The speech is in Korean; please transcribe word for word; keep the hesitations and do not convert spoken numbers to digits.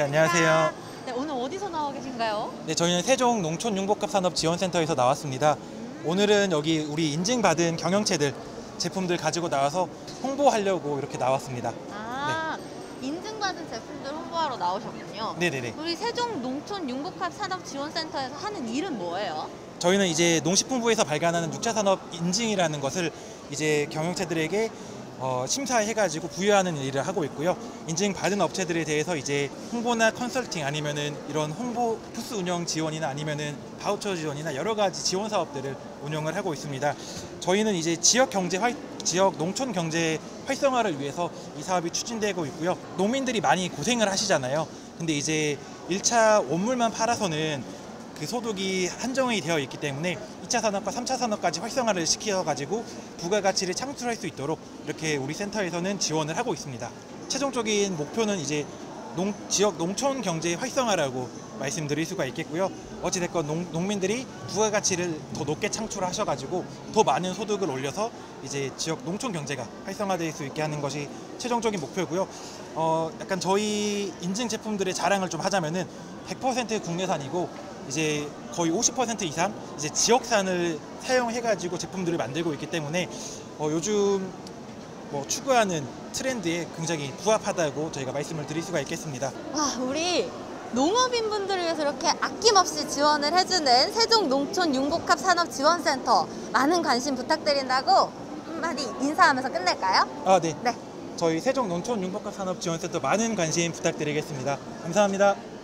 안녕하세요. 네, 오늘 어디서 나와 계신가요? 네, 저희는 세종 농촌융복합산업지원센터에서 나왔습니다. 음. 오늘은 여기 우리 인증받은 경영체들 제품들 가지고 나와서 홍보하려고 이렇게 나왔습니다. 아, 인증받은 제품들 홍보하러 나오셨군요. 네네네. 우리 세종 농촌융복합산업지원센터에서 하는 일은 뭐예요? 저희는 이제 농식품부에서 발간하는 육 차 산업 인증이라는 것을 이제 경영체들에게 어, 심사해가지고 부여하는 일을 하고 있고요. 인증받은 업체들에 대해서 이제 홍보나 컨설팅 아니면은 이런 홍보 부스 운영 지원이나 아니면은 바우처 지원이나 여러 가지 지원 사업들을 운영을 하고 있습니다. 저희는 이제 지역 경제 활, 지역 농촌 경제 활성화를 위해서 이 사업이 추진되고 있고요. 농민들이 많이 고생을 하시잖아요. 근데 이제 일 차 원물만 팔아서는 그 소득이 한정이 되어 있기 때문에 이 차 산업과 삼 차 산업까지 활성화를 시켜가지고 부가가치를 창출할 수 있도록 이렇게 우리 센터에서는 지원을 하고 있습니다. 최종적인 목표는 이제 농, 지역 농촌 경제 활성화라고 말씀드릴 수가 있겠고요. 어찌됐건 농, 농민들이 부가가치를 더 높게 창출하셔가지고 더 많은 소득을 올려서 이제 지역 농촌 경제가 활성화될 수 있게 하는 것이 최종적인 목표고요. 어, 약간 저희 인증 제품들의 자랑을 좀 하자면은 백 퍼센트 국내산이고 이제 거의 오십 퍼센트 이상 이제 지역산을 사용해가지고 제품들을 만들고 있기 때문에 어, 요즘 뭐 추구하는 트렌드에 굉장히 부합하다고 저희가 말씀을 드릴 수가 있겠습니다. 와, 우리 농업인 분들을 위해서 이렇게 아낌없이 지원을 해주는 세종 농촌융복합산업지원센터 많은 관심 부탁드린다고 한마디 인사하면서 끝낼까요? 아, 네. 네. 저희 세종 농촌융복합산업지원센터 많은 관심 부탁드리겠습니다. 감사합니다.